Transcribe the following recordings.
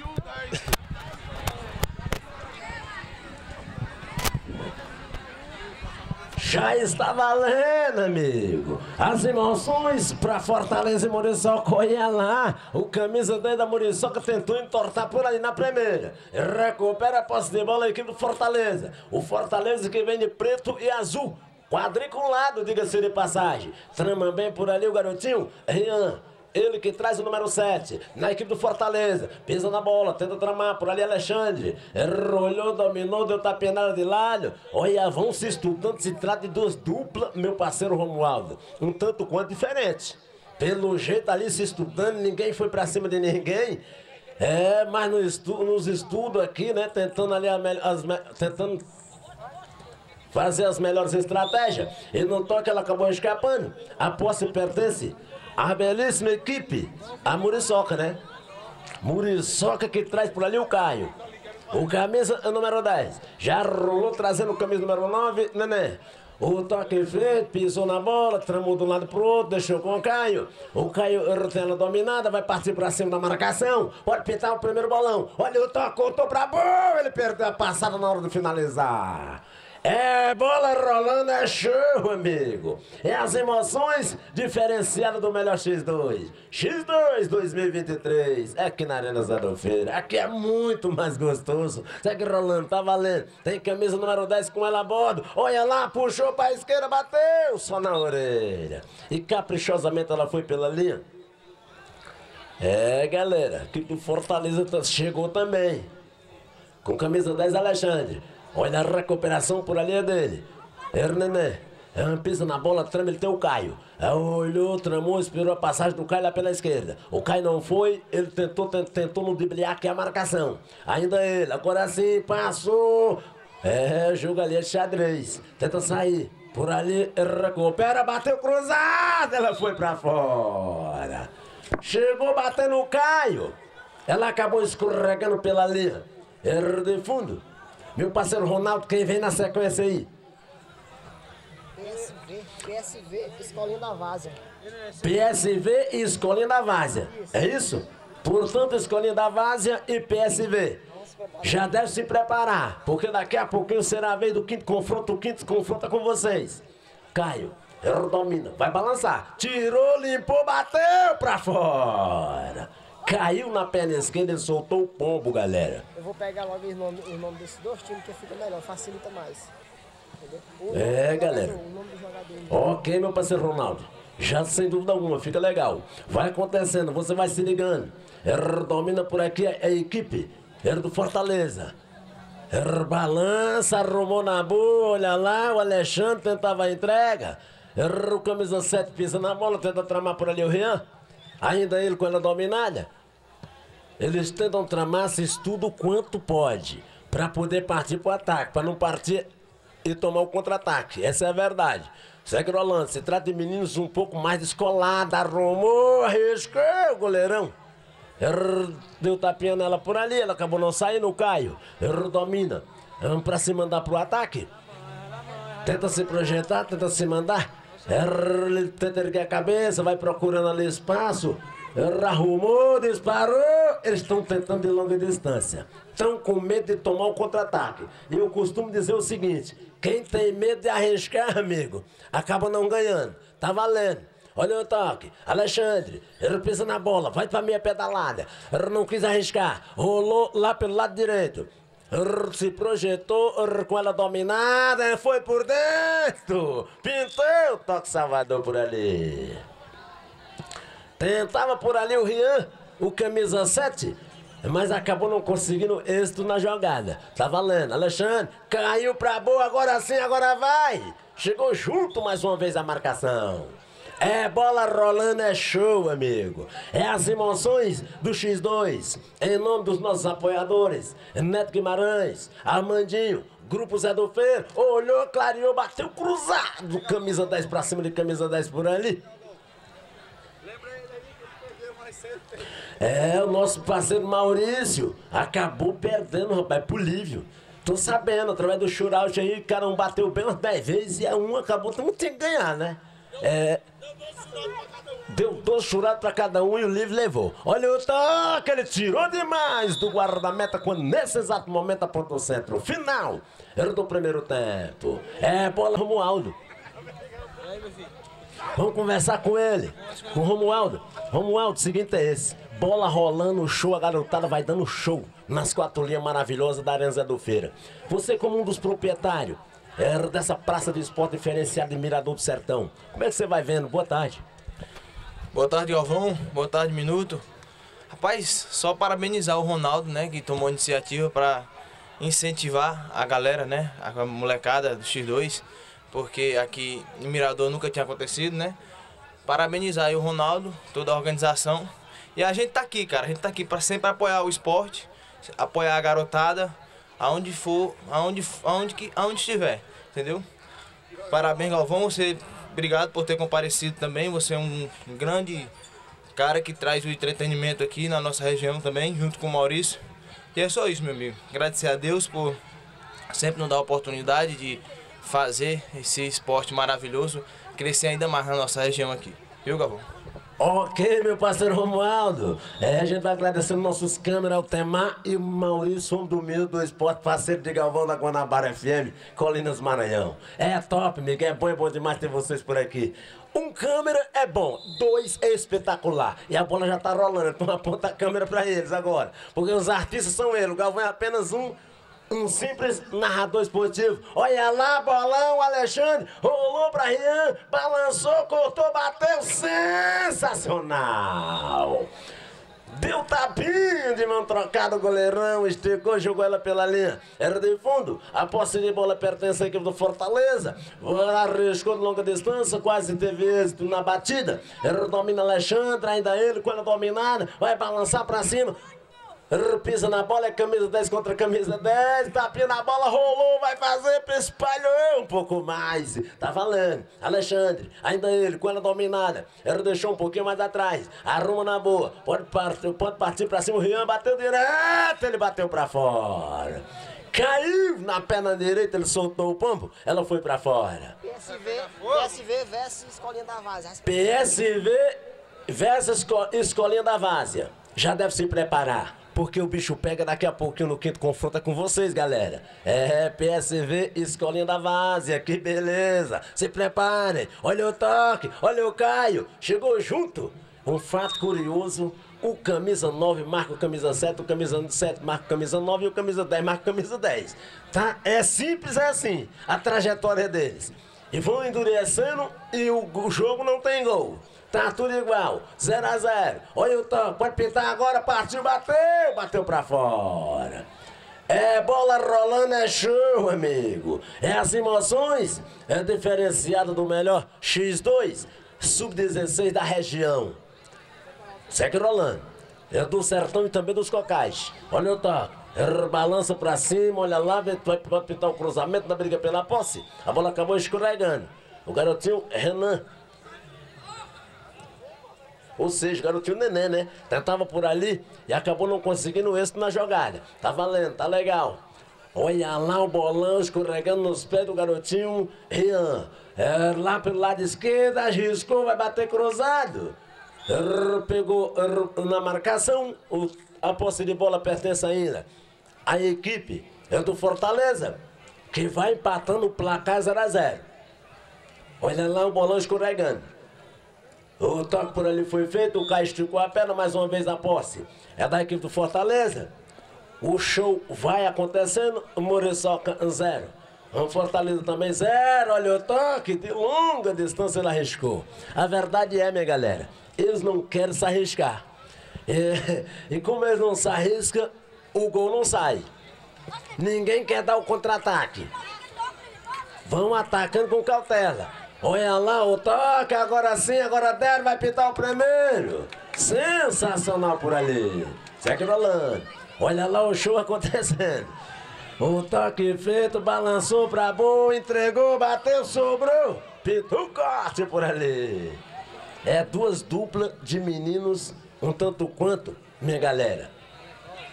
Já está valendo, amigo. As emoções para Fortaleza e Muriçoca. Olha lá, o camisa 10 da Muriçoca tentou entortar por ali na primeira. Recupera a posse de bola a equipe do Fortaleza. O Fortaleza que vem de preto e azul. Quadriculado, diga-se de passagem. Trama bem por ali o garotinho. Rian. Ele que traz o número 7, na equipe do Fortaleza, pisa na bola, tenta tramar, por ali Alexandre, olhou, dominou, deu tapenada de lado. Olha, vão se estudando, se trata de duas duplas, meu parceiro Romualdo, um tanto quanto diferente. Pelo jeito ali se estudando, ninguém foi pra cima de ninguém. Mas nos estudos aqui, né, tentando ali tentando fazer as melhores estratégias. E no toque ela acabou escapando. A posse pertence a belíssima equipe, a Muriçoca, né? Muriçoca que traz por ali o Caio. O camisa número 10. Já rolou trazendo o camisa número 9, Nenê. O toque feito, pisou na bola, tramou de um lado pro outro, deixou com o Caio. O Caio tem ela dominada, vai partir pra cima da marcação. Pode pintar o primeiro bolão. Olha o toque, voltou pra boa, ele perdeu a passada na hora de finalizar. Bola rolando, é show, amigo. É as emoções diferenciadas do melhor X2. X2 2023. É aqui na Arena Zé do Feira. Aqui é muito mais gostoso. Segue rolando, tá valendo. Tem camisa número 10 com ela a bordo. Olha lá, puxou pra esquerda, bateu só na orelha. E caprichosamente ela foi pela linha. Galera, que do Fortaleza chegou também. Com camisa 10, Alexandre. Olha a recuperação por ali dele. Nenê. Pisa na bola, trama, ele tem o Caio. Olhou, tramou, esperou a passagem do Caio lá pela esquerda. O Caio não foi, ele tentou no driblear, que é a marcação. Ainda ele, agora sim, passou. Jogo ali é xadrez. Tenta sair. Por ali, recupera, bateu cruzado, ela foi pra fora. Chegou batendo o Caio. Ela acabou escorregando pela linha. Erro de fundo. Meu parceiro Ronaldo, quem vem na sequência aí? PSV, Escolinha da Várzea. PSV e Escolinha da Várzea. É isso? Portanto, Escolinha da Várzea e PSV. Já deve se preparar, porque daqui a pouquinho será a vez do quinto confronto. O quinto confronta com vocês. Caio, domina, vai balançar. Tirou, limpou, bateu pra fora. Caiu na perna esquerda e soltou o pombo, galera. Eu vou pegar logo o nome desses dois times que fica melhor, facilita mais. Galera. O nome do jogador. Ok, meu parceiro Ronaldo. Já sem dúvida alguma, fica legal. Vai acontecendo, você vai se ligando. Domina por aqui a equipe. Do Fortaleza. Balança, arrumou na boa, olha lá, o Alexandre tentava a entrega. O camisa 7 pisa na bola, tenta tramar por ali o Rian. Ainda ele com ela dominada. Eles tentam tramar, se estuda o quanto pode, para poder partir pro ataque, para não partir e tomar o contra-ataque. Essa é a verdade. Segue rolando, se trata de meninos um pouco mais descolados. Arrumou, arriscou o goleirão. Deu tapinha nela por ali, ela acabou não saindo, o Caio. Domina. Vamos pra se mandar pro ataque. Tenta se projetar, tenta se mandar. Ele tenta erguer a cabeça, vai procurando ali espaço. Arrumou, disparou. Eles estão tentando de longa distância. Estão com medo de tomar o contra-ataque. E eu costumo dizer o seguinte: quem tem medo de arriscar, amigo, acaba não ganhando. Tá valendo. Olha o toque, Alexandre, ele pisa na bola, vai pra minha pedalada. Ele não quis arriscar, rolou lá pelo lado direito. Se projetou com ela dominada, foi por dentro. Pintou o toque Salvador por ali. Tentava por ali o Rian, o camisa 7, mas acabou não conseguindo êxito na jogada. Tá valendo, Alexandre, caiu pra boa, agora sim, agora vai. Chegou junto mais uma vez a marcação. Bola rolando, é show, amigo. É as emoções do X2. Em nome dos nossos apoiadores, Neto Guimarães, Armandinho, Grupo Zé do Feira. Olhou, clareou, bateu cruzado. Camisa 10 pra cima de camisa 10 por ali. Lembra ele aí que ele perdeu mais cedo. O nosso parceiro Maurício acabou perdendo, rapaz, pro Lívio. Tô sabendo, através do shootout aí, o cara bateu bem umas 10 vezes e a um acabou, não tinha que ganhar, né? Deu 2 churados pra cada um e o livre levou. Olha o toque, ele tirou demais do guarda-meta quando nesse exato momento apontou o centro. Final era do primeiro tempo. Bola Romualdo. Vamos conversar com ele, com o Romualdo. Romualdo, o seguinte é esse. Bola rolando, show, a garotada vai dando show nas 4 linhas maravilhosas da Arena Zé do Feira. Você como um dos proprietários dessa praça de esporte diferenciada de Mirador do Sertão, como é que você vai vendo? Boa tarde. Boa tarde, Galvão. Boa tarde, Minuto. Rapaz, só parabenizar o Ronaldo, né, que tomou a iniciativa para incentivar a galera, né, a molecada do X2, porque aqui em Mirador nunca tinha acontecido, né. Parabenizar aí o Ronaldo, toda a organização. E a gente tá aqui, cara, a gente tá aqui para sempre apoiar o esporte, apoiar a garotada, aonde for, aonde estiver, entendeu? Parabéns, Galvão, você... Obrigado por ter comparecido também. Você é um grande cara que traz o entretenimento aqui na nossa região também, junto com o Maurício. E é só isso, meu amigo. Agradecer a Deus por sempre nos dar a oportunidade de fazer esse esporte maravilhoso crescer ainda mais na nossa região aqui. Viu, Galvão? Ok, meu parceiro Romualdo. A gente vai agradecendo nossos câmeras, Altemar e Maurício, homem do meio do esporte, parceiro de Galvão da Guanabara FM, Colinas Maranhão. É top, amigo, é bom demais ter vocês por aqui. Um câmera é bom, 2 é espetacular. E a bola já tá rolando, então aponta a câmera pra eles agora. Porque os artistas são eles, o Galvão é apenas um simples narrador esportivo. Olha lá, bolão, Alexandre, rolou pra Rian, balançou, cortou, bateu, sensacional! Deu tapinha de mão trocada, o goleirão esticou, jogou ela pela linha. Era de fundo, a posse de bola pertence à equipe do Fortaleza. Arriscou de longa distância, quase teve êxito na batida. Era domina Alexandre, ainda ele, com ela dominada, vai balançar pra cima. Pisa na bola, é camisa 10 contra camisa 10, tapinha na bola, rolou, vai fazer, espalhou um pouco mais, tá valendo, Alexandre, ainda ele, com ela dominada, ela deixou um pouquinho mais atrás, arruma na boa, pode partir pra cima, o Rian bateu direto, ele bateu pra fora, caiu na perna direita, ele soltou o pombo, ela foi pra fora. PSV versus Escolinha da Várzea. PSV versus Escolinha da Várzea, já deve se preparar. Porque o bicho pega daqui a pouquinho no quinto confronto com vocês, galera. PSV Escolinha da Várzea, que beleza. Se preparem, olha o toque, olha o Caio. Chegou junto. Um fato curioso, o camisa 9 marca o camisa 7, o camisa 7 marca o camisa 9 e o camisa 10 marca o camisa 10. Tá? É simples, é assim, a trajetória deles. E vão endurecendo e o jogo não tem gol. Tá tudo igual, 0 a 0. Olha o toque, pode pintar agora, partiu, bateu pra fora. Bola rolando, é show, amigo. As emoções é diferenciado do melhor X2, sub-16 da região. Segue rolando. É do Sertão e também dos Cocais. Olha o toque. Balança pra cima, olha lá, vai pintar o cruzamento da briga pela posse. A bola acabou escorregando. O garotinho Renan. Ou seja, o garotinho Neném, né? Tentava por ali e acabou não conseguindo êxito na jogada. Tá valendo, tá legal. Olha lá o bolão escorregando nos pés do garotinho Rian. Lá pelo lado esquerdo, arriscou, vai bater cruzado. Pegou na marcação, a posse de bola pertence ainda à equipe do Fortaleza, que vai empatando o placar 0 a 0. Olha lá o bolão escorregando. O toque por ali foi feito, o Caio esticou a perna, mais uma vez a posse. É da equipe do Fortaleza. O show vai acontecendo, Muriçoca 0. O Fortaleza também 0, olha o toque, de longa distância ele arriscou. A verdade é, minha galera, eles não querem se arriscar. E como eles não se arriscam, o gol não sai. Ninguém quer dar o contra-ataque. Vão atacando com cautela. Olha lá o toque, agora sim, agora deve, vai pintar o primeiro. Sensacional por ali. Segue rolando. Olha lá o show acontecendo. O toque feito, balançou pra boa, entregou, bateu, sobrou. Pintou o corte por ali. É 2 duplas de meninos, um tanto quanto, minha galera.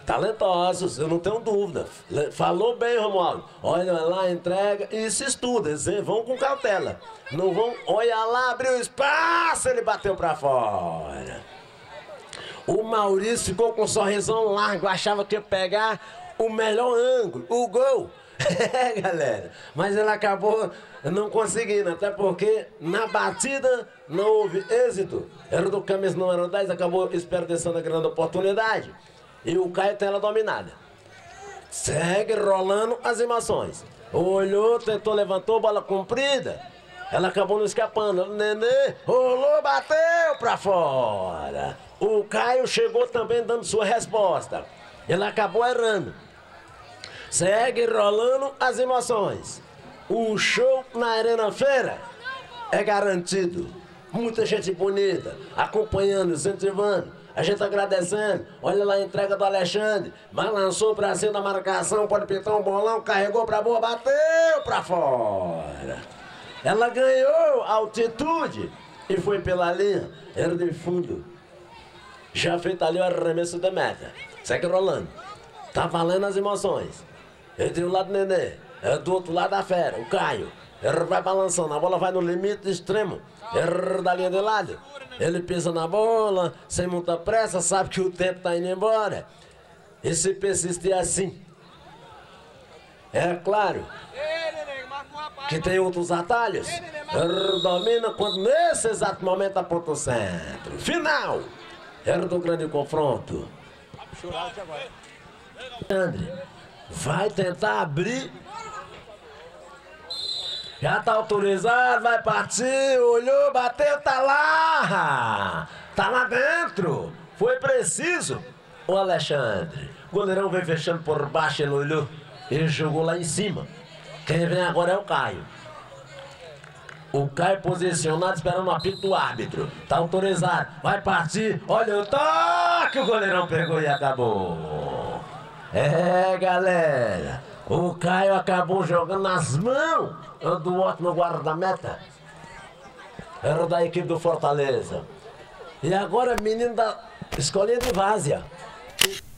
Talentosos, eu não tenho dúvida. Falou bem, Romualdo. Olha lá, entrega e se estuda. Eles vão com cautela. Não vão, olha lá, abriu espaço, ele bateu pra fora. O Maurício ficou com um sorrisão largo, achava que ia pegar o melhor ângulo, o gol. É, galera. Mas ele acabou não conseguindo, até porque na batida não houve êxito. Era do camisa número 10, acabou desperdiçando a grande oportunidade. E o Caio tem ela dominada. Segue rolando as emoções. Olhou, tentou, levantou, bola comprida. Ela acabou não escapando. O Nenê rolou, bateu pra fora. O Caio chegou também dando sua resposta. Ele acabou errando. Segue rolando as emoções. O show na Arena Feira é garantido. Muita gente bonita, acompanhando, incentivando. A gente agradecendo. Olha lá a entrega do Alexandre. Balançou pra cima da marcação, pode pintar um bolão, carregou pra boa, bateu pra fora. Ela ganhou altitude e foi pela linha. Era de fundo. Já feito ali o arremesso da meta. Segue rolando. Tá valendo as emoções. Ele de um lado do Nenê, do outro lado da Fera, o Caio. Ele vai balançando, a bola vai no limite extremo. Ele da linha de lado. Ele pisa na bola, sem muita pressa, sabe que o tempo tá indo embora. E se persistir assim, é claro que tem outros atalhos. Ele domina quando nesse exato momento aponta o centro. Final! Era do grande confronto. André vai tentar abrir. Já tá autorizado, vai partir, olhou, bateu, tá lá! Tá lá dentro! Foi preciso! O Alexandre, o goleirão veio fechando por baixo, ele olhou, ele jogou lá em cima. Quem vem agora é o Caio. O Caio posicionado esperando o apito do árbitro. Tá autorizado, vai partir, olha o toque, o goleirão pegou e acabou. É, galera, o Caio acabou jogando nas mãos do ótimo guarda da meta. Era da equipe do Fortaleza. E agora menino da escolinha de Várzea.